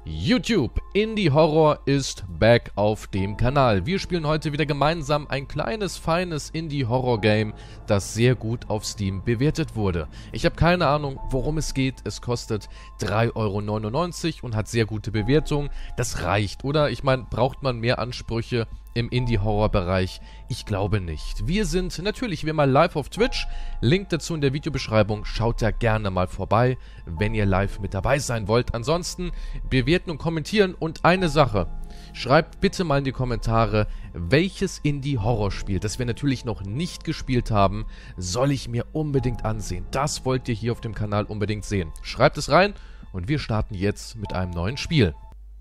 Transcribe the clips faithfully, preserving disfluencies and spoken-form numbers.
YouTube, Indie Horror ist back auf dem Kanal. Wir spielen heute wieder gemeinsam ein kleines, feines Indie Horror Game, das sehr gut auf Steam bewertet wurde. Ich habe keine Ahnung, worum es geht. Es kostet drei Euro neunundneunzig und hat sehr gute Bewertungen. Das reicht, oder? Ich meine, braucht man mehr Ansprüche im Indie-Horror-Bereich? Ich glaube nicht. Wir sind natürlich wie immer live auf Twitch. Link dazu in der Videobeschreibung. Schaut da gerne mal vorbei, wenn ihr live mit dabei sein wollt. Ansonsten bewerten und kommentieren. Und eine Sache. Schreibt bitte mal in die Kommentare, welches Indie-Horror-Spiel, das wir natürlich noch nicht gespielt haben, soll ich mir unbedingt ansehen. Das wollt ihr hier auf dem Kanal unbedingt sehen. Schreibt es rein und wir starten jetzt mit einem neuen Spiel.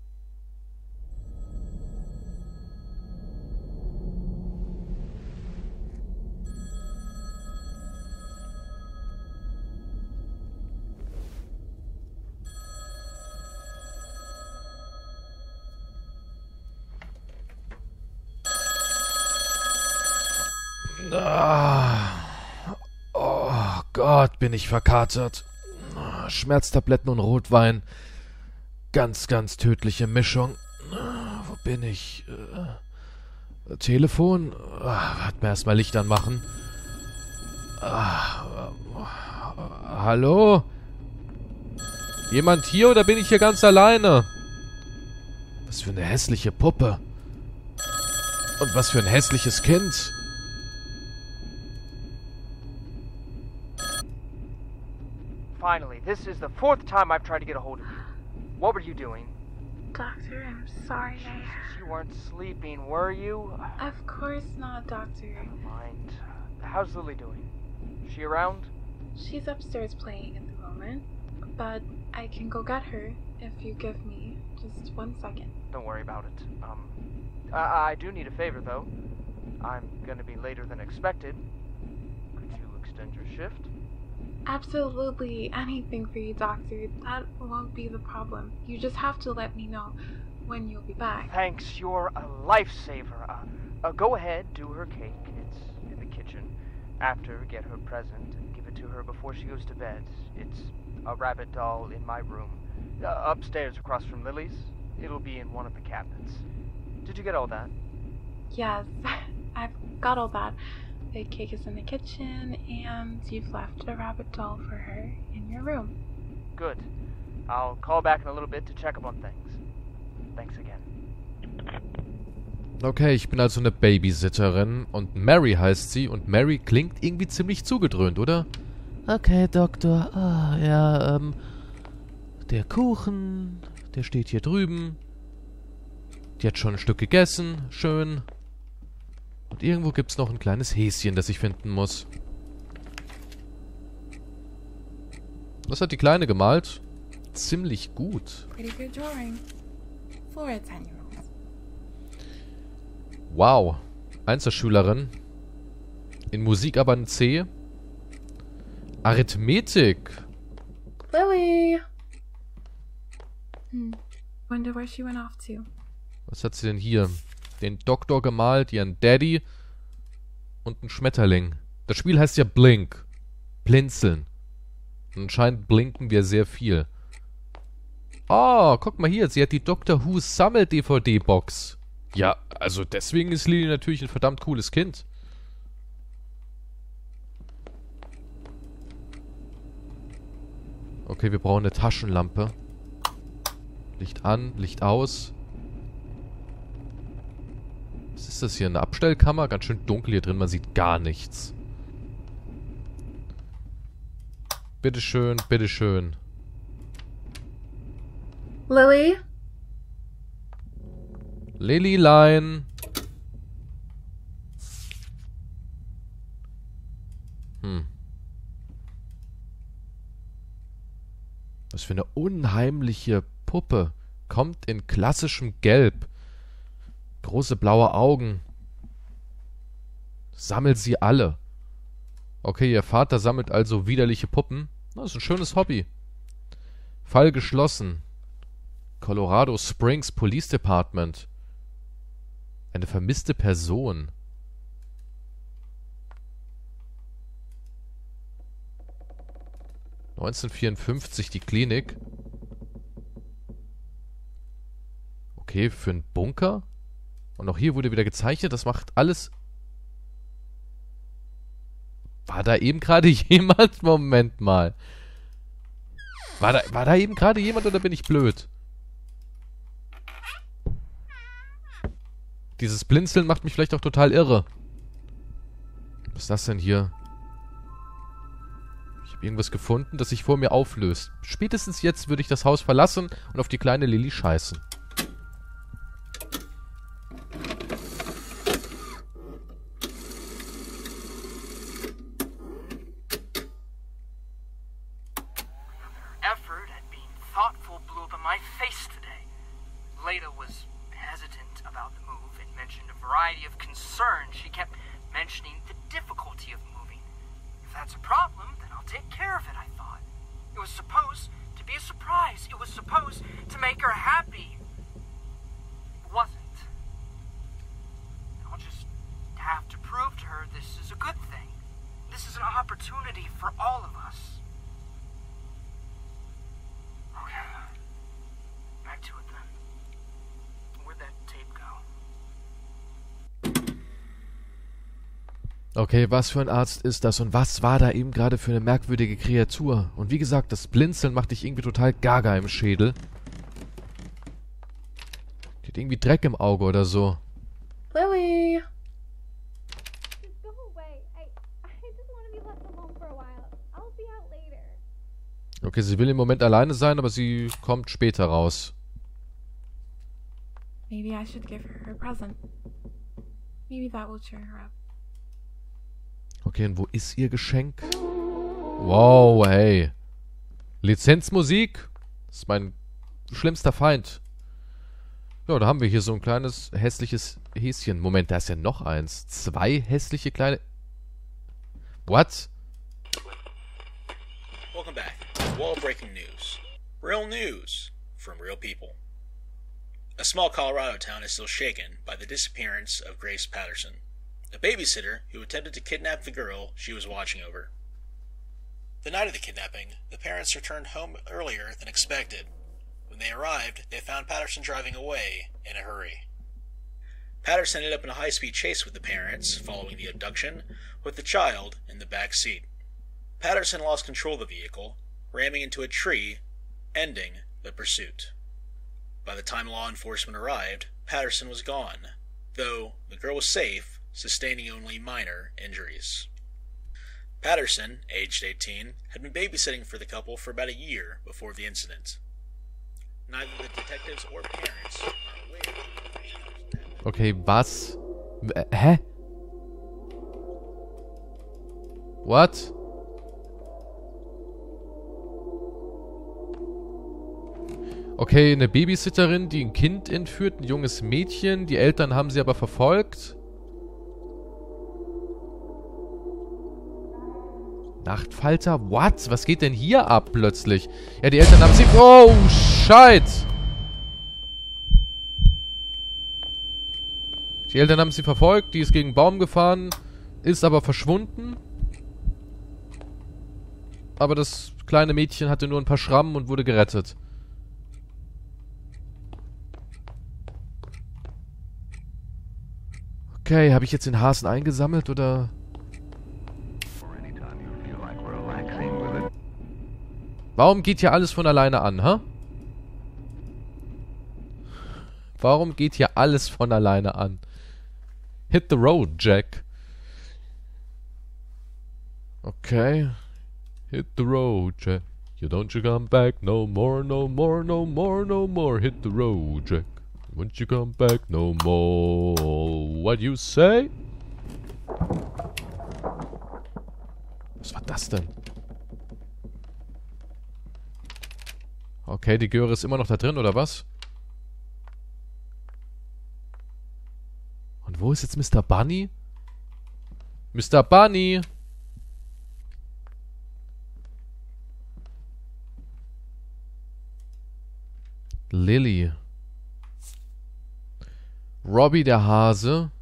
Ah. Oh Gott, bin ich verkatert. Schmerztabletten und Rotwein. Ganz, ganz tödliche Mischung. Wo bin ich? Äh, Telefon? Ah, warte mal, erstmal Licht anmachen. Ah, äh, hallo? Jemand hier oder bin ich hier ganz alleine? Was für eine hässliche Puppe. Und was für ein hässliches Kind. Finally, this is the fourth time I've tried to get a hold of you. What were you doing? Doctor, I'm sorry. Jesus, you weren't sleeping, were you? I... Of course not, Doctor. Never mind. How's Lily doing? Is she around? She's upstairs playing at the moment, but I can go get her if you give me just one second. Don't worry about it. Um, I, I do need a favor, though. I'm gonna be later than expected. Could you extend your shift? Absolutely anything for you, Doctor. That won't be the problem. You just have to let me know when you'll be back. Thanks, you're a lifesaver. Uh, uh, go ahead, do her cake. It's in the kitchen. After, get her present and give it to her before she goes to bed. It's a rabbit doll in my room. Uh, upstairs across from Lily's. It'll be in one of the cabinets. Did you get all that? Yes, I've got all that. The cake is in the kitchen, and you've left a rabbit doll for her in your room. Good. I'll call back in a little bit to check up on things. Thanks again. Okay, ich bin also eine Babysitterin und Mary heißt sie und Mary klingt irgendwie ziemlich zugedröhnt, oder? Okay, Doktor. Ah, ja, ähm, der Kuchen, der steht hier drüben. Die hat schon ein Stück gegessen, schön. Und irgendwo gibt es noch ein kleines Häschen, das ich finden muss. Was hat die Kleine gemalt? Ziemlich gut. Pretty good drawing for a ten-year-old. Wow. Einzelschülerin. In Musik aber ein C. Arithmetik. Lily! Hmm. Wonder where she went off to. Was hat sie denn hier? Den Doktor gemalt, ihren Daddy und einen Schmetterling. Das Spiel heißt ja Blink. Blinzeln. Und anscheinend blinken wir sehr viel. Oh, guck mal hier. Sie hat die Doctor Who Sammel-D V D-Box. Ja, also deswegen ist Lily natürlich ein verdammt cooles Kind. Okay, wir brauchen eine Taschenlampe. Licht an, Licht aus. Was ist das hier? Eine Abstellkammer? Ganz schön dunkel hier drin, man sieht gar nichts. Bitteschön, bitteschön. Lily? Lilylein. Hm. Was für eine unheimliche Puppe. Kommt in klassischem Gelb. Große blaue Augen. Sammelt sie alle. Okay, ihr Vater sammelt also widerliche Puppen. Das ist ein schönes Hobby. Fall geschlossen. Colorado Springs Police Department. Eine vermisste Person. neunzehnhundertvierundfünfzig die Klinik. Okay, für einen Bunker. Und auch hier wurde wieder gezeichnet. Das macht alles... War da eben gerade jemand? Moment mal. War da, war da eben gerade jemand oder bin ich blöd? Dieses Blinzeln macht mich vielleicht auch total irre. Was ist das denn hier? Ich habe irgendwas gefunden, das sich vor mir auflöst. Spätestens jetzt würde ich das Haus verlassen und auf die kleine Lilly scheißen. Effort at being thoughtful blew up in my face today. Leda was hesitant about the move and mentioned a variety of concerns. She kept mentioning the difficulty of moving. If that's a problem, then I'll take care of it, I thought. It was supposed to be a surprise. It was supposed to make her happy. It wasn't. I'll just have to prove to her this is a good thing. This is an opportunity for all of us. Okay. Back to it then. Where'd that tape go? Okay, was für ein Arzt ist das? Und was war da eben gerade für eine merkwürdige Kreatur? Und wie gesagt, das Blinzeln macht dich irgendwie total gaga im Schädel. Geht irgendwie Dreck im Auge oder so. Lily! Just go away. I, I just want to be left alone for a while. I'll be out later. Okay, sie will im Moment alleine sein, aber sie kommt später raus. Maybe I should give her a present. Maybe that will cheer her up. Okay, und wo ist ihr Geschenk? Wow, hey. Lizenzmusik? Das ist mein schlimmster Feind. Ja, da haben wir hier so ein kleines, hässliches Häschen. Moment, da ist ja noch eins. Zwei hässliche kleine... What? Welcome back to wall-breaking news. Real news from real people. A small Colorado town is still shaken by the disappearance of Grace Patterson, a babysitter who attempted to kidnap the girl she was watching over. The night of the kidnapping, the parents returned home earlier than expected. When they arrived, they found Patterson driving away in a hurry. Patterson ended up in a high-speed chase with the parents following the abduction, with the child in the back seat. Patterson lost control of the vehicle, ramming into a tree, ending the pursuit. By the time law enforcement arrived, Patterson was gone, though the girl was safe, sustaining only minor injuries. Patterson, aged eighteen, had been babysitting for the couple for about a year before the incident. Neither the detectives or parents are aware. Okay, was? W- Hä? What? Okay, eine Babysitterin, die ein Kind entführt, ein junges Mädchen. Die Eltern haben sie aber verfolgt. Nachtfalter? What? Was geht denn hier ab plötzlich? Ja, die Eltern haben sie... Oh, Scheiß! Die Eltern haben sie verfolgt, die ist gegen einen Baum gefahren, ist aber verschwunden. Aber das kleine Mädchen hatte nur ein paar Schrammen und wurde gerettet. Okay, habe ich jetzt den Hasen eingesammelt, oder... Warum geht hier alles von alleine an, hä? Warum geht hier alles von alleine an? Hit the road, Jack. Okay. Hit the road, Jack. You don't you come back no more, no more, no more, no more. Hit the road, Jack. Won't you come back no more? What you say? Was war das denn? Okay, die Göre ist immer noch da drin, oder was? Und wo ist jetzt Mister Bunny? Mister Bunny! Lilly. Robbie der Hase.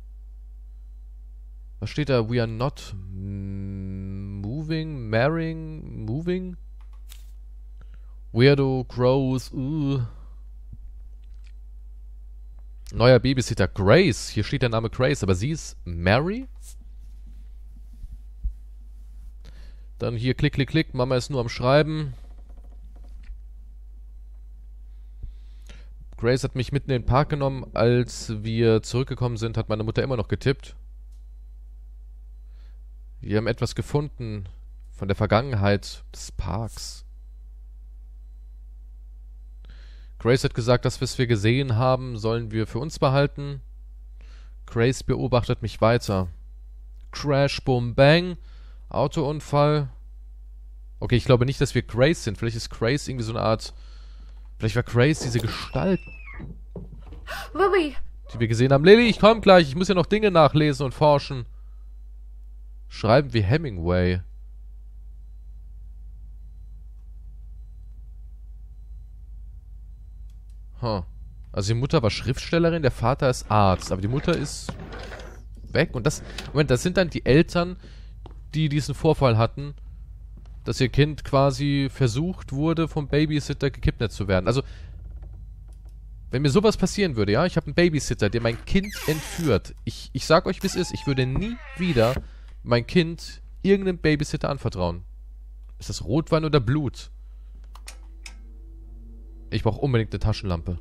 Was steht da? We are not moving, marrying, moving? Weirdo, gross, uh. Neuer Babysitter Grace. Hier steht der Name Grace, aber sie ist Mary? Dann hier klick, klick, klick. Mama ist nur am Schreiben. Grace hat mich mitten in den Park genommen. Als wir zurückgekommen sind, hat meine Mutter immer noch getippt. Wir haben etwas gefunden von der Vergangenheit des Parks. Grace hat gesagt, das, was wir gesehen haben, sollen wir für uns behalten. Grace beobachtet mich weiter. Crash, Boom, Bang. Autounfall. Okay, ich glaube nicht, dass wir Grace sind. Vielleicht ist Grace irgendwie so eine Art... Vielleicht war Grace diese Gestalt, Lily! die wir gesehen haben. Lily, ich komm gleich. Ich muss ja noch Dinge nachlesen und forschen. Schreiben wie Hemingway. Huh. Also die Mutter war Schriftstellerin, der Vater ist Arzt. Aber die Mutter ist weg. Und das... Moment, das sind dann die Eltern, die diesen Vorfall hatten, dass ihr Kind quasi versucht wurde, vom Babysitter gekidnappt zu werden. Also, wenn mir sowas passieren würde, ja, ich habe einen Babysitter, der mein Kind entführt. Ich, ich sag euch, wie es ist. Ich würde nie wieder mein Kind irgendeinem Babysitter anvertrauen. Ist das Rotwein oder Blut? Ich brauche unbedingt eine Taschenlampe.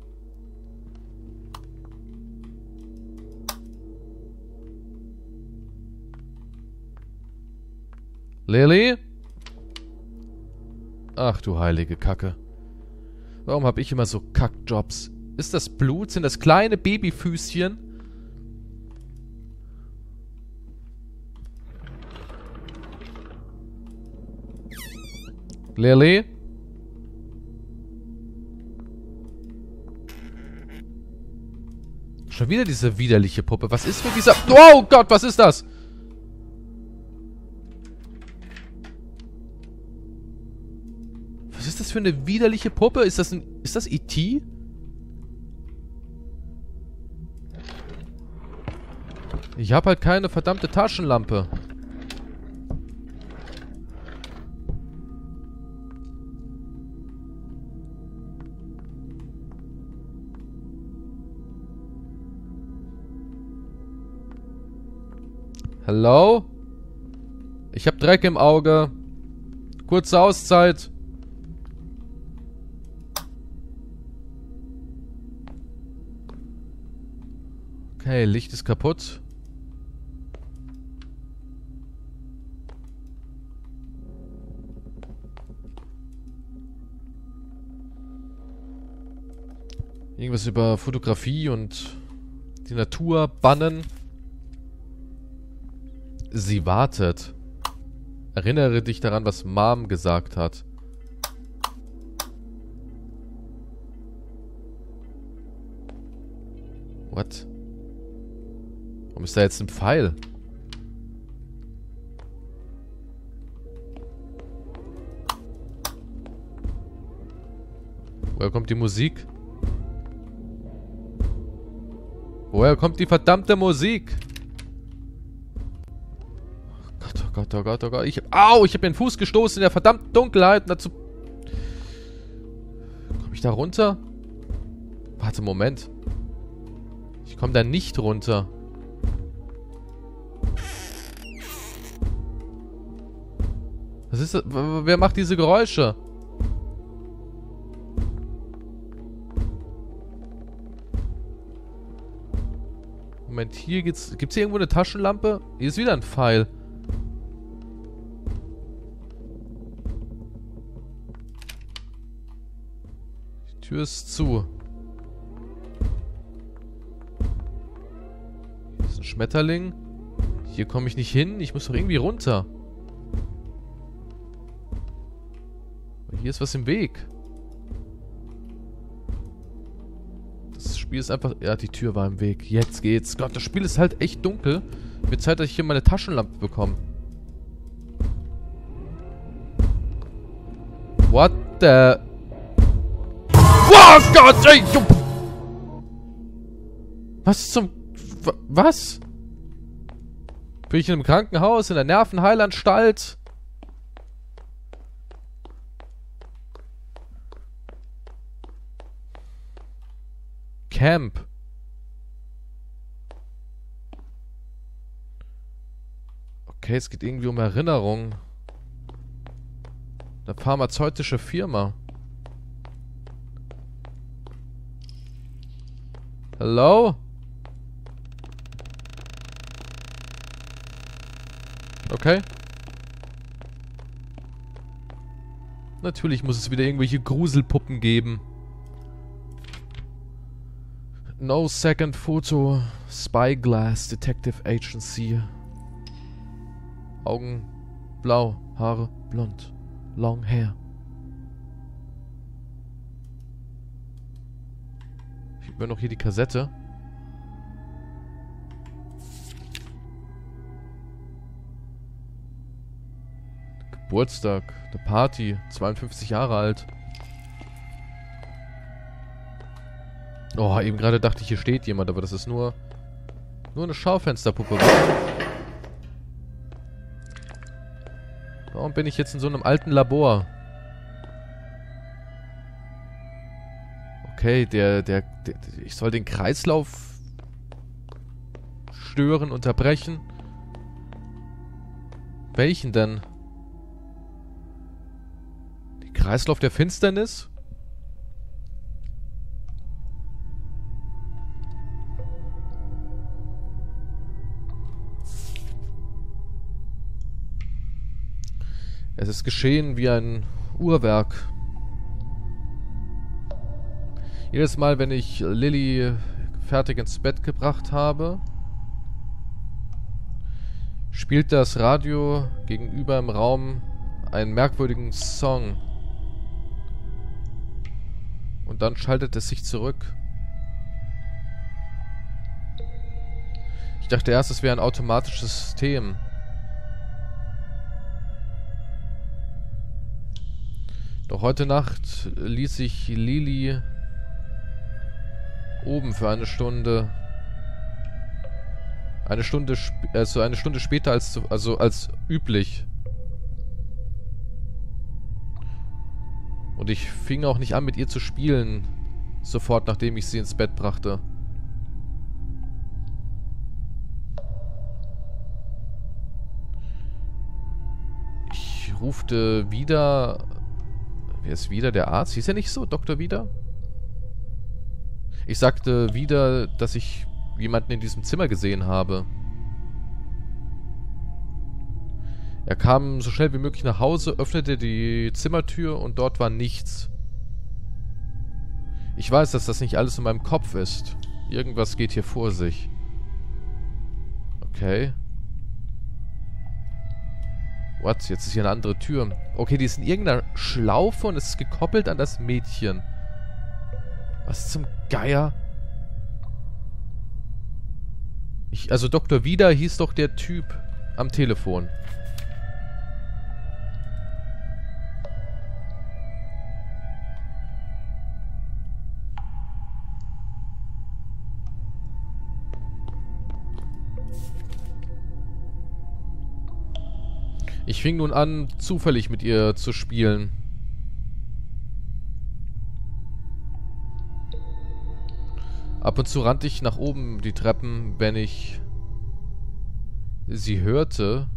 Lily? Ach du heilige Kacke. Warum habe ich immer so Kackjobs? Ist das Blut? Sind das kleine Babyfüßchen? Lily? Schon wieder diese widerliche Puppe. Was ist mit dieser... Oh Gott, was ist das? Was ist das für eine widerliche Puppe? Ist das ein... Ist das E T? Ich habe halt keine verdammte Taschenlampe. Hallo? Ich habe Dreck im Auge. Kurze Auszeit. Okay, Licht ist kaputt. Irgendwas über Fotografie und die Natur bannen. Sie wartet. Erinnere dich daran, was Mom gesagt hat. What? Warum ist da jetzt ein Pfeil? Woher kommt die Musik? Woher kommt die verdammte Musik? Oh Gott, oh Gott, oh Gott. Ich hab, au, ich habe mir den Fuß gestoßen in der verdammten Dunkelheit. Und dazu... Komme ich da runter? Warte, Moment. Ich komme da nicht runter. Was ist das? Wer macht diese Geräusche? Moment, hier geht's... Gibt's hier irgendwo eine Taschenlampe? Hier ist wieder ein Pfeil. Die Tür ist zu. Das ist ein Schmetterling. Hier komme ich nicht hin. Ich muss doch irgendwie runter. Hier ist was im Weg. Das Spiel ist einfach... Ja, die Tür war im Weg. Jetzt geht's. Gott, das Spiel ist halt echt dunkel. Wird Zeit, dass ich hier meine Taschenlampe bekomme. What the... Oh Gott, ey! Was zum... Was? Bin ich in einem Krankenhaus? In der Nervenheilanstalt? Camp. Okay, es geht irgendwie um Erinnerung. Eine pharmazeutische Firma. Hello? Okay. Natürlich muss es wieder irgendwelche Gruselpuppen geben. No second photo. Spyglass Detective Agency. Augen blau, Haare blond. Long hair. Ich habe noch hier die Kassette. Geburtstag, eine Party, zweiundfünfzig Jahre alt. Oh, eben gerade dachte ich, hier steht jemand, aber das ist nur nur eine Schaufensterpuppe. Warum bin ich jetzt in so einem alten Labor? Okay, der, der, der ich soll den Kreislauf stören, unterbrechen. Welchen denn? Den Kreislauf der Finsternis? Es ist geschehen wie ein Uhrwerk. Jedes Mal, wenn ich Lily fertig ins Bett gebracht habe, spielt das Radio gegenüber im Raum einen merkwürdigen Song. Und dann schaltet es sich zurück. Ich dachte erst, es wäre ein automatisches System. Doch heute Nacht ließ ich Lily oben für eine Stunde. Eine Stunde, sp also eine Stunde später als, also als üblich. Und ich fing auch nicht an, mit ihr zu spielen, sofort nachdem ich sie ins Bett brachte. Ich rufte wieder... Wer ist wieder der Arzt? Hieß er nicht so? Doktor Wieder? Ich sagte wieder, dass ich jemanden in diesem Zimmer gesehen habe. Er kam so schnell wie möglich nach Hause, öffnete die Zimmertür und dort war nichts. Ich weiß, dass das nicht alles in meinem Kopf ist. Irgendwas geht hier vor sich. Okay. What? Jetzt ist hier eine andere Tür. Okay, die ist in irgendeiner Schlaufe und es ist gekoppelt an das Mädchen. Was zum Geier? Ich, also Doktor Wieder hieß doch der Typ am Telefon. Ich fing nun an, zufällig mit ihr zu spielen. Ab und zu rannte ich nach oben die Treppen, wenn ich sie hörte.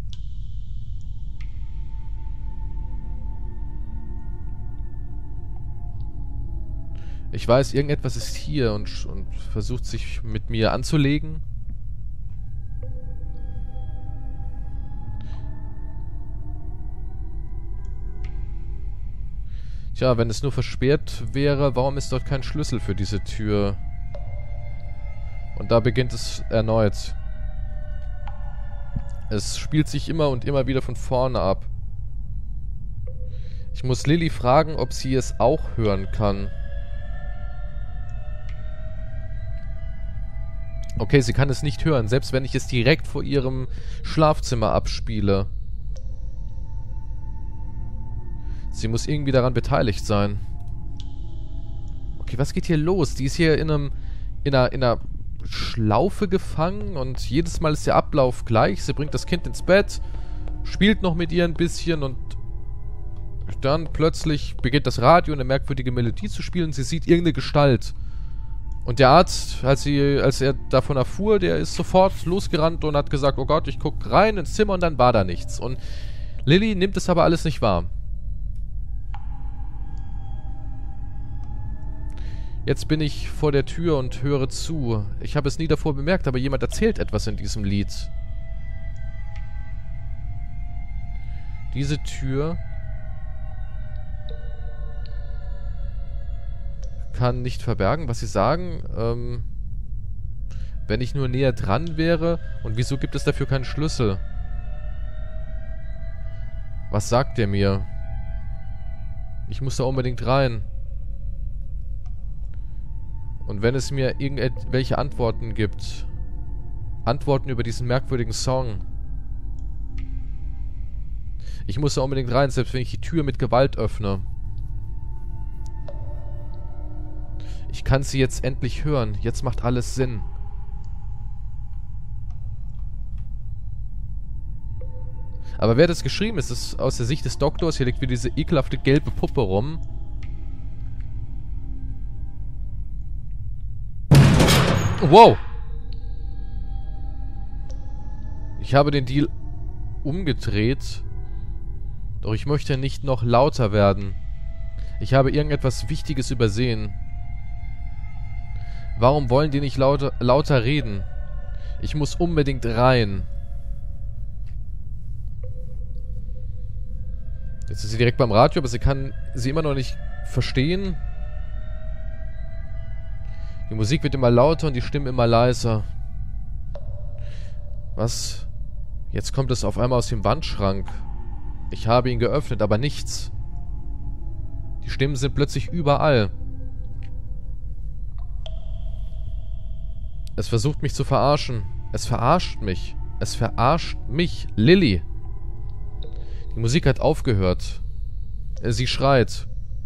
Ich weiß, irgendetwas ist hier und, und versucht sich mit mir anzulegen. Tja, wenn es nur versperrt wäre, warum ist dort kein Schlüssel für diese Tür? Und da beginnt es erneut. Es spielt sich immer und immer wieder von vorne ab. Ich muss Lily fragen, ob sie es auch hören kann. Okay, sie kann es nicht hören, selbst wenn ich es direkt vor ihrem Schlafzimmer abspiele. Sie muss irgendwie daran beteiligt sein. Okay, was geht hier los? Die ist hier in einem in einer, in einer Schlaufe gefangen und jedes Mal ist der Ablauf gleich. Sie bringt das Kind ins Bett, spielt noch mit ihr ein bisschen und dann plötzlich beginnt das Radio eine merkwürdige Melodie zu spielen. Sie sieht irgendeine Gestalt. Und der Arzt, als, sie, als er davon erfuhr, der ist sofort losgerannt und hat gesagt, oh Gott, ich guck rein ins Zimmer und dann war da nichts. Und Lilly nimmt es aber alles nicht wahr. Jetzt bin ich vor der Tür und höre zu. Ich habe es nie davor bemerkt, aber jemand erzählt etwas in diesem Lied. Diese Tür kann nicht verbergen, was sie sagen. Ähm, wenn ich nur näher dran wäre. Und wieso gibt es dafür keinen Schlüssel? Was sagt der mir? Ich muss da unbedingt rein. Und wenn es mir irgendwelche Antworten gibt. Antworten über diesen merkwürdigen Song. Ich muss da unbedingt rein, selbst wenn ich die Tür mit Gewalt öffne. Ich kann sie jetzt endlich hören. Jetzt macht alles Sinn. Aber wer das geschrieben ist, ist aus der Sicht des Doktors. Hier liegt wieder diese ekelhafte gelbe Puppe rum. Wow! Ich habe den Deal umgedreht. Doch ich möchte nicht noch lauter werden. Ich habe irgendetwas Wichtiges übersehen. Warum wollen die nicht lauter, lauter reden? Ich muss unbedingt rein. Jetzt ist sie direkt beim Radio, aber sie kann sie immer noch nicht verstehen. Die Musik wird immer lauter und die Stimmen immer leiser. Was? Jetzt kommt es auf einmal aus dem Wandschrank. Ich habe ihn geöffnet, aber nichts. Die Stimmen sind plötzlich überall. Es versucht mich zu verarschen. Es verarscht mich. Es verarscht mich, Lilly. Die Musik hat aufgehört. Sie schreit.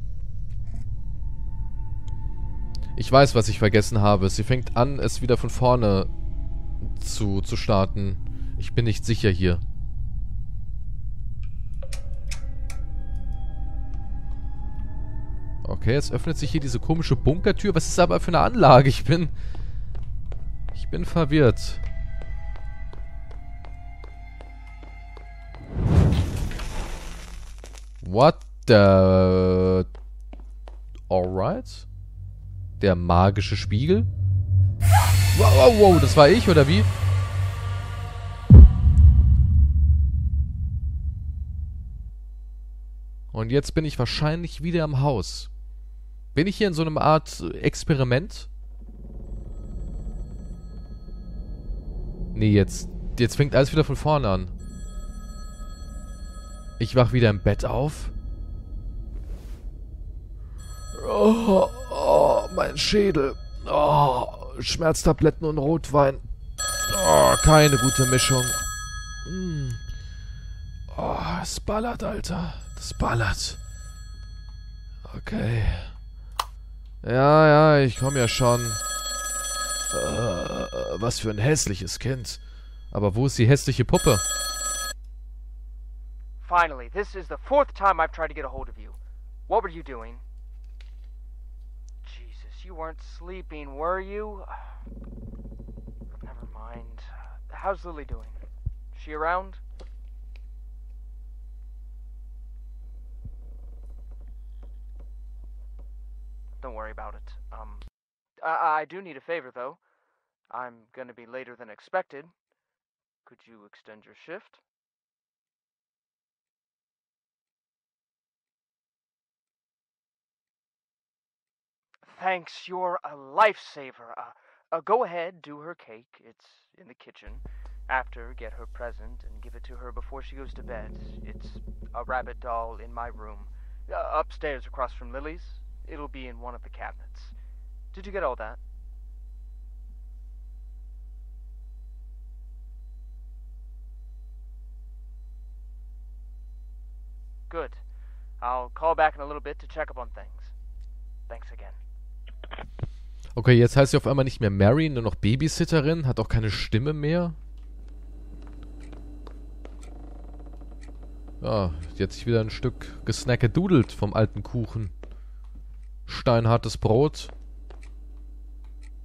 Ich weiß, was ich vergessen habe. Sie fängt an, es wieder von vorne zu, zu starten. Ich bin nicht sicher hier. Okay, jetzt öffnet sich hier diese komische Bunkertür. Was ist aber für eine Anlage? Ich bin... Ich bin verwirrt. What the... Alright. Der magische Spiegel. Wow, wow, wow, das war ich, oder wie? Und jetzt bin ich wahrscheinlich wieder im Haus. Bin ich hier in so einer Art Experiment? Nee, jetzt, jetzt fängt alles wieder von vorne an. Ich wach wieder im Bett auf. Oh, oh, mein Schädel. Oh, Schmerztabletten und Rotwein. Oh, keine gute Mischung. Mm. Oh, es ballert, Alter. Das ballert. Okay. Ja, ja, ich komme ja schon. Äh, was für ein hässliches Kind. Aber wo ist die hässliche Puppe? Finally, this is the fourth time I've tried to get a hold of you. What were you doing? Jesus, you weren't sleeping, were you? Never mind. How's Lilly doing? Is she around? Don't worry about it. Um, I, I do need a favor, though. I'm gonna be later than expected. Could you extend your shift? Thanks, you're a lifesaver. Uh, uh, go ahead, do her cake. It's in the kitchen. After, get her present and give it to her before she goes to bed. It's a rabbit doll in my room. Uh, upstairs across from Lily's. It'll be in one of the cabinets. Did you get all that? Good. I'll call back in a little bit to check up on things. Thanks again. Okay, jetzt heißt sie auf einmal nicht mehr Mary, nur noch Babysitterin. Hat auch keine Stimme mehr. Ja, die hat sich wieder ein Stück gesnackadudelt vom alten Kuchen. Steinhartes Brot.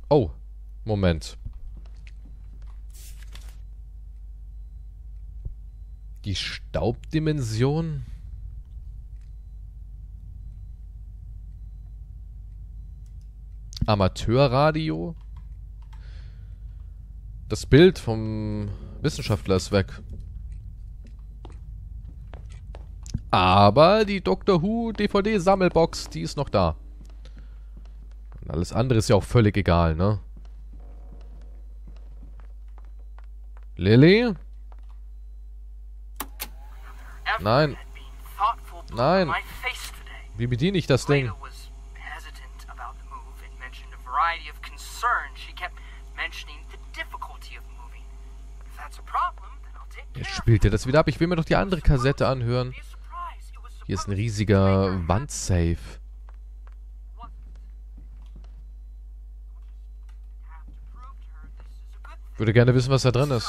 Oh, Moment. Die Staubdimension? Amateurradio? Das Bild vom Wissenschaftler ist weg. Aber die Doctor Who D V D-Sammelbox, die ist noch da. Und alles andere ist ja auch völlig egal, ne? Lily? Nein. Nein. Wie bediene ich das Ding? Jetzt spielt er das wieder ab. Ich will mir doch die andere Kassette anhören. Hier ist ein riesiger Wandsafe. Würde gerne wissen, was da drin ist.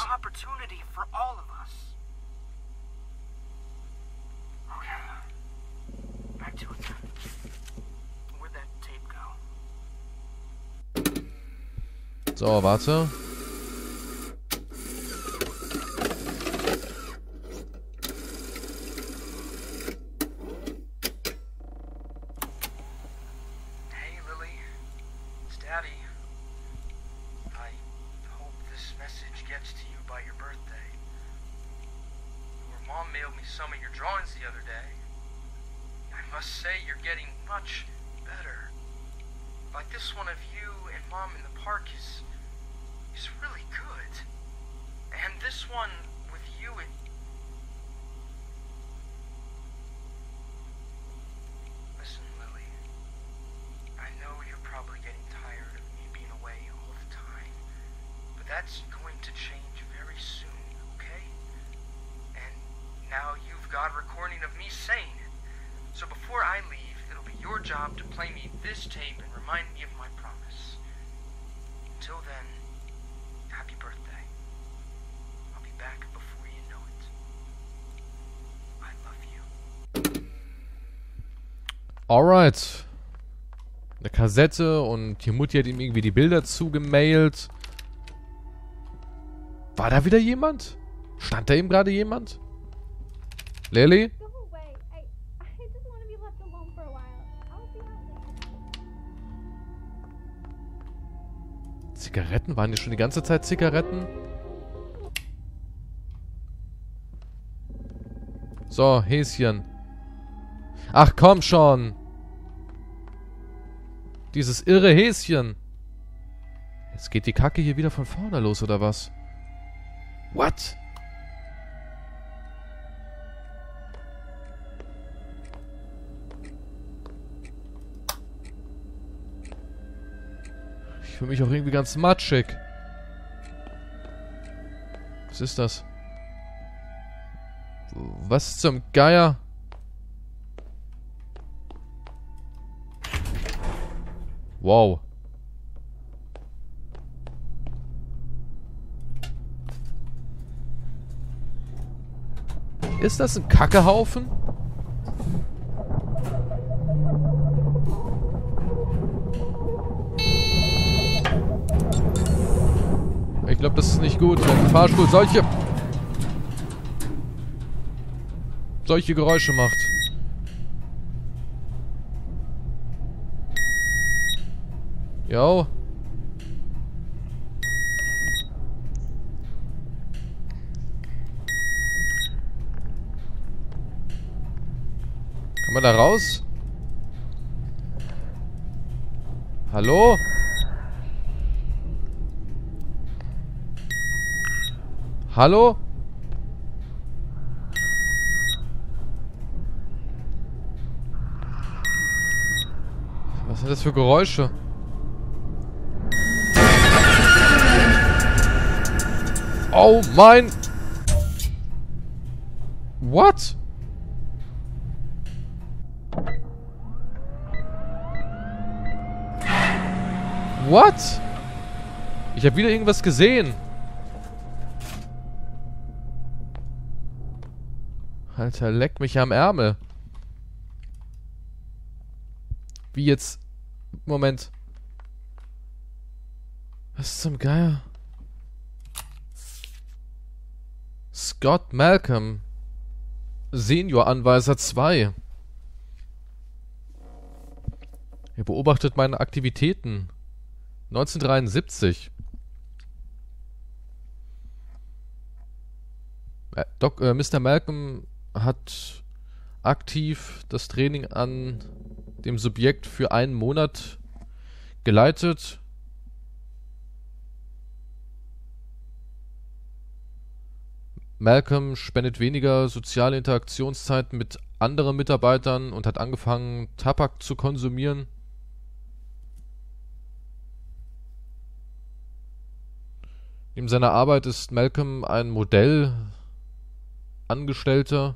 So, warte. Hey Lily, it's Daddy. I hope this message gets to you by your birthday. Your mom mailed me some of your drawings the other day. I must say you're getting much better. Like this one of you and Mom in the park is is really good. And this one with you and... Listen, Lily. I know you're probably getting tired of me being away all the time. But that's going to change very soon, okay? And now you've got a recording of me saying it. So before I leave, it'll be your job to play me this tape and remind me of my promise. Until then, happy birthday. I'll be back before you know it. I love you. Alright. Eine Kassette und die Mutti hat ihm irgendwie die Bilder zugemailt. War da wieder jemand? Stand da eben gerade jemand? Lily? Go away. I I just want to be left alone for a while. I'll be out later. Zigaretten? Waren die schon die ganze Zeit Zigaretten? So, Häschen. Ach, komm schon. Dieses irre Häschen. Jetzt geht die Kacke hier wieder von vorne los, oder was? What? Ich fühle mich auch irgendwie ganz matschig. Was ist das? Was zum Geier? Wow. Ist das ein Kackehaufen? Ich glaube, das ist nicht gut, wenn ein Fahrstuhl solche solche Geräusche macht. Jo. Kann man da raus? Hallo? Hallo? Was sind das für Geräusche? Oh mein... What? What? Ich habe wieder irgendwas gesehen. Alter, leck mich am Ärmel. Wie jetzt... Moment. Was zum Geier? Scott Malcolm. Senioranweiser zwei. Er beobachtet meine Aktivitäten. neunzehnhundertdreiundsiebzig. Äh, Doc, äh, Mister Malcolm hat aktiv das Training an dem Subjekt für einen Monat geleitet. Malcolm spendet weniger soziale Interaktionszeiten mit anderen Mitarbeitern und hat angefangen, Tabak zu konsumieren. Neben seiner Arbeit ist Malcolm ein Modellangestellter.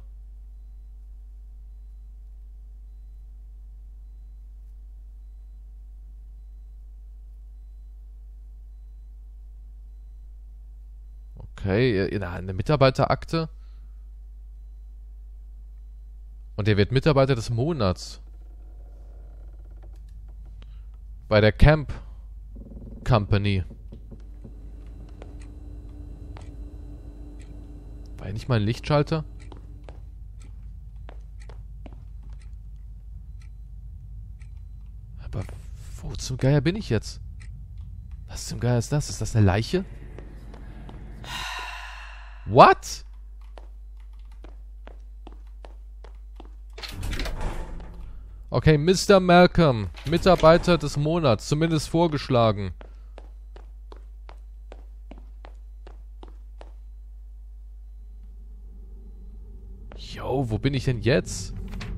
Okay, in eine Mitarbeiterakte. Und er wird Mitarbeiter des Monats. Bei der Camp Company. War hier nicht mal ein Lichtschalter? Aber wo zum Geier bin ich jetzt? Was zum Geier ist das? Ist das eine Leiche? What? Okay, Mister Malcolm, Mitarbeiter des Monats, zumindest vorgeschlagen. Yo, wo bin ich denn jetzt?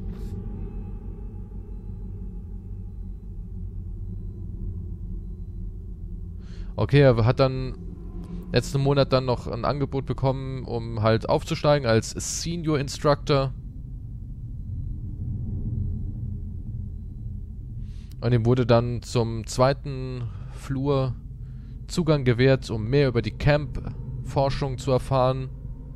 Okay, er hat dann letzten Monat dann noch ein Angebot bekommen, um halt aufzusteigen als Senior Instructor. Und ihm wurde dann zum zweiten Flur Zugang gewährt, um mehr über die Camp-Forschung zu erfahren.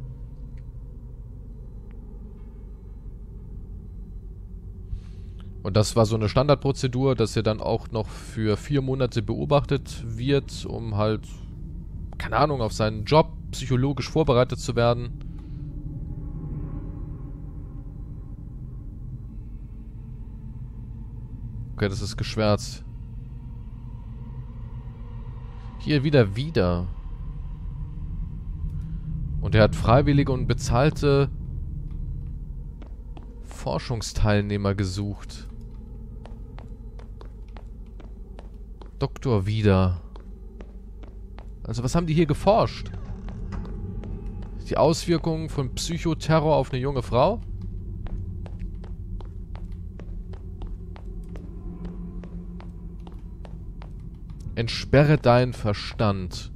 Und das war so eine Standardprozedur, dass er dann auch noch für vier Monate beobachtet wird, um halt, keine Ahnung, auf seinen Job psychologisch vorbereitet zu werden. Okay, das ist geschwärzt. Hier wieder wieder. Und er hat freiwillige und bezahlte Forschungsteilnehmer gesucht. Doktor wieder. Also was haben die hier geforscht? Die Auswirkungen von Psychoterror auf eine junge Frau? Entsperre deinen Verstand.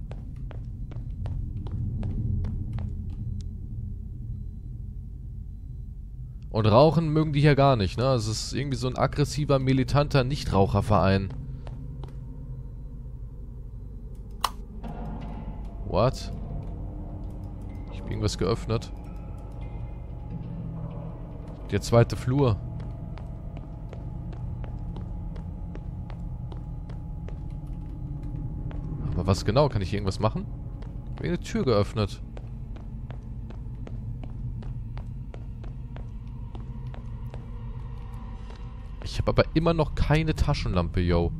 Und Rauchen mögen die hier gar nicht, ne? Es ist irgendwie so ein aggressiver, militanter Nichtraucherverein. What? Ich habe irgendwas geöffnet. Der zweite Flur. Aber was genau? Kann ich hier irgendwas machen? Ich habe eine Tür geöffnet. Ich habe aber immer noch keine Taschenlampe, yo.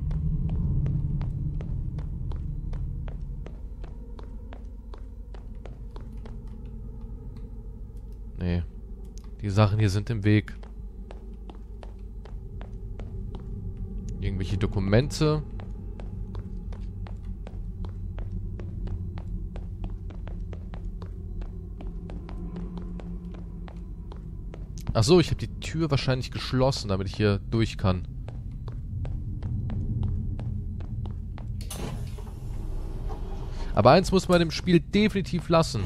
Nee. Die Sachen hier sind im Weg. Irgendwelche Dokumente. Ach so, ich habe die Tür wahrscheinlich geschlossen, damit ich hier durch kann. Aber eins muss man dem Spiel definitiv lassen.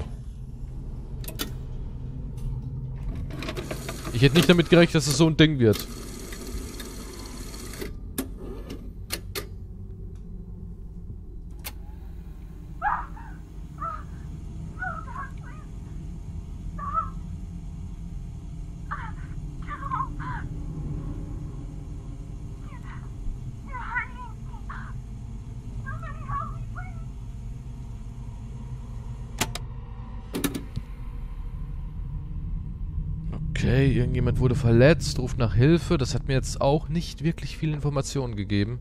Ich hätte nicht damit gerechnet, dass es so ein Ding wird. Okay, irgendjemand wurde verletzt, ruft nach Hilfe. Das hat mir jetzt auch nicht wirklich viel Informationen gegeben.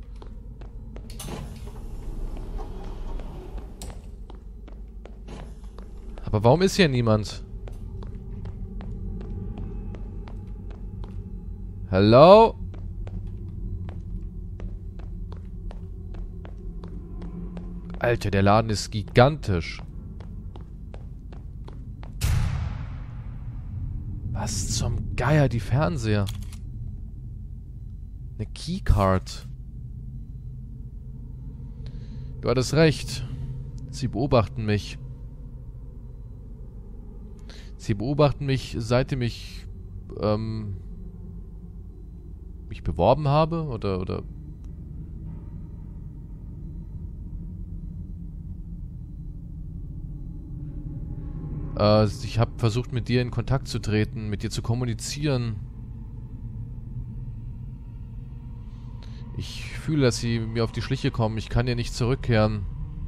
Aber warum ist hier niemand? Hallo? Alter, der Laden ist gigantisch. Was zum Geier, die Fernseher? Eine Keycard. Du hattest recht. Sie beobachten mich. Sie beobachten mich, seitdem ich ähm, mich beworben habe, oder, oder... Äh, ich habe versucht, mit dir in Kontakt zu treten, mit dir zu kommunizieren. Ich fühle, dass sie mir auf die Schliche kommen. Ich kann hier nicht zurückkehren.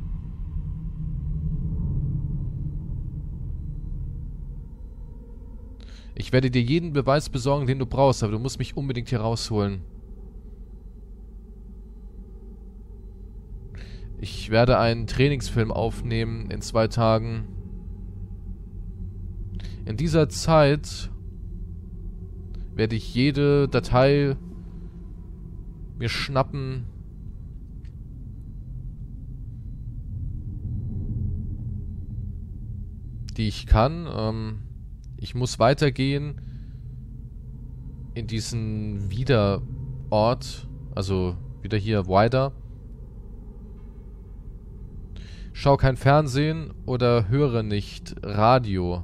Ich werde dir jeden Beweis besorgen, den du brauchst, aber du musst mich unbedingt hier rausholen. Ich werde einen Trainingsfilm aufnehmen in zwei Tagen. In dieser Zeit werde ich jede Datei mir schnappen, die ich kann. Ähm, ich muss weitergehen in diesen Wiederort, also wieder hier Wider. Schau kein Fernsehen oder höre nicht Radio.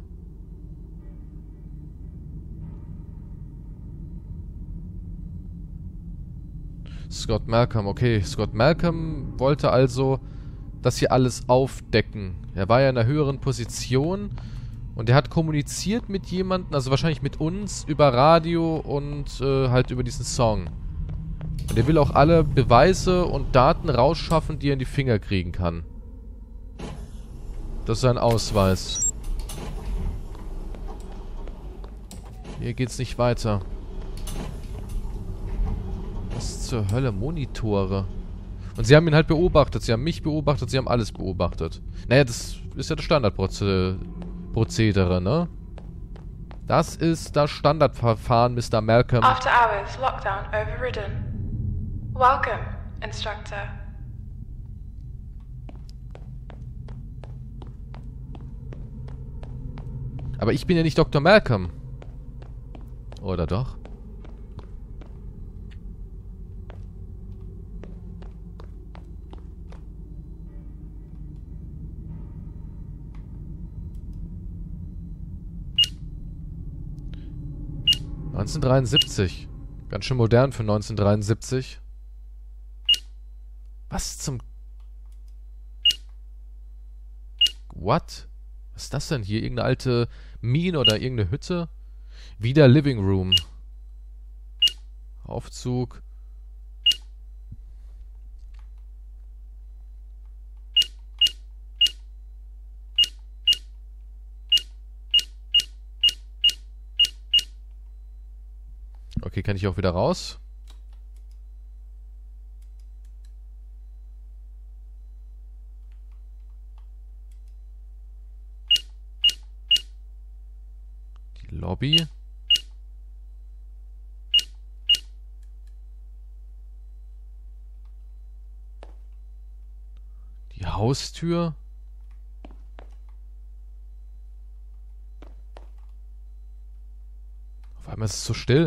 Scott Malcolm, okay. Scott Malcolm wollte also das hier alles aufdecken. Er war ja in einer höheren Position und er hat kommuniziert mit jemandem, also wahrscheinlich mit uns, über Radio und äh, halt über diesen Song. Und er will auch alle Beweise und Daten rausschaffen, die er in die Finger kriegen kann. Das ist ein Ausweis. Hier geht's nicht weiter. Was zur Hölle? Monitore. Und sie haben ihn halt beobachtet. Sie haben mich beobachtet. Sie haben alles beobachtet. Naja, das ist ja das Standardprozedere, ne? Das ist das Standardverfahren, Mister Malcolm. After hours, lockdown overridden. Welcome, Instructor. Aber ich bin ja nicht Doktor Malcolm. Oder doch? neunzehnhundertdreiundsiebzig. Ganz schön modern für neunzehnhundertdreiundsiebzig. Was zum... What? Was ist das denn hier? Irgendeine alte Mine oder irgendeine Hütte? Wieder Living Room. Aufzug. Okay, kann ich auch wieder raus? Die Lobby. Die Haustür. Auf einmal ist es so still.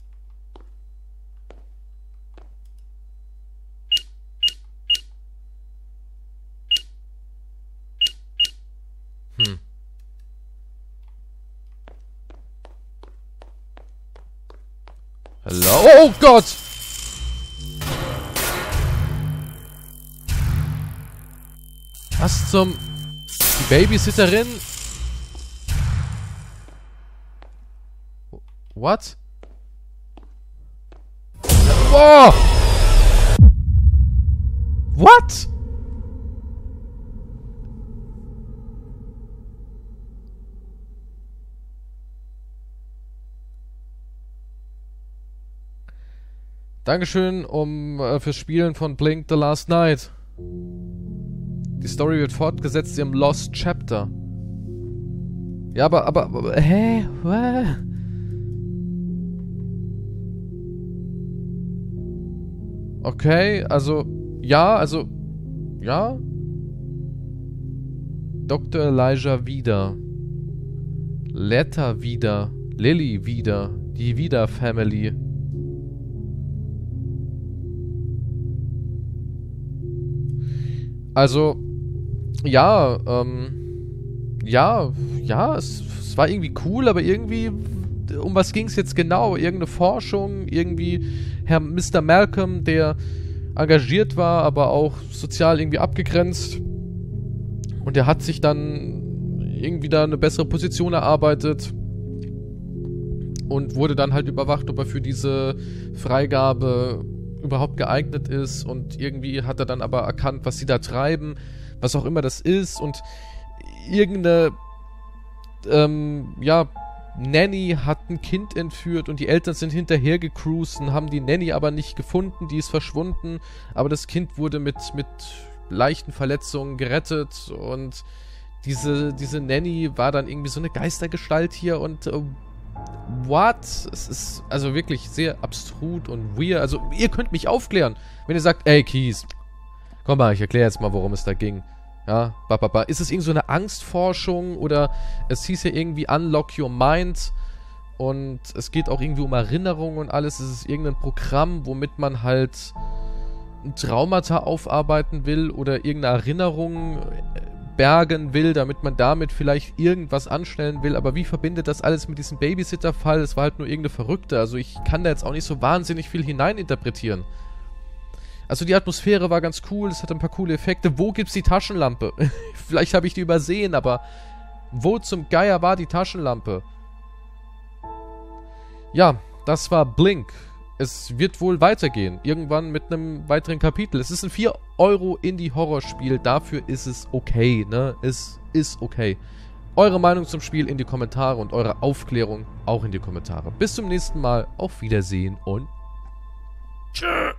Hm. Hallo? Oh Gott! Was zum... Die Babysitterin? What? Wow! What? Dankeschön um äh, fürs Spielen von Blink The Last Night. Die Story wird fortgesetzt im Lost Chapter. Ja, aber, aber, aber hä? Hä? Okay, also, ja, also, ja. Doktor Elijah wieder. Letta wieder. Lily wieder. Die Wieder Family. Also, ja, ähm, ja, ja, es, es war irgendwie cool, aber irgendwie, um was ging es jetzt genau? Irgendeine Forschung, irgendwie Herr Mister Malcolm, der engagiert war, aber auch sozial irgendwie abgegrenzt. Und der hat sich dann irgendwie da eine bessere Position erarbeitet und wurde dann halt überwacht, ob er für diese Freigabe überhaupt geeignet ist. Und irgendwie hat er dann aber erkannt, was sie da treiben, was auch immer das ist. Und irgendeine, ähm, ja, Nanny hat ein Kind entführt und die Eltern sind hinterher gecruised und haben die Nanny aber nicht gefunden, die ist verschwunden. Aber das Kind wurde mit, mit leichten Verletzungen gerettet und diese, diese Nanny war dann irgendwie so eine Geistergestalt hier und äh, what? Es ist also wirklich sehr abstrus und weird. Also ihr könnt mich aufklären, wenn ihr sagt, ey Keys, komm mal, ich erkläre jetzt mal, worum es da ging. Ja, ba, ba, ba. Ist es irgend so eine Angstforschung oder es hieß ja irgendwie Unlock Your Mind und es geht auch irgendwie um Erinnerungen und alles. Es ist irgendein Programm, womit man halt Traumata aufarbeiten will oder irgendeine Erinnerung bergen will, damit man damit vielleicht irgendwas anstellen will. Aber wie verbindet das alles mit diesem Babysitter-Fall? Es war halt nur irgendeine Verrückte. Also ich kann da jetzt auch nicht so wahnsinnig viel hineininterpretieren. Also die Atmosphäre war ganz cool, es hatte ein paar coole Effekte. Wo gibt's die Taschenlampe? Vielleicht habe ich die übersehen, aber wo zum Geier war die Taschenlampe? Ja, das war Blink. Es wird wohl weitergehen. Irgendwann mit einem weiteren Kapitel. Es ist ein vier Euro Indie-Horrorspiel. Dafür ist es okay, ne? Es ist okay. Eure Meinung zum Spiel in die Kommentare und eure Aufklärung auch in die Kommentare. Bis zum nächsten Mal. Auf Wiedersehen und tschüss.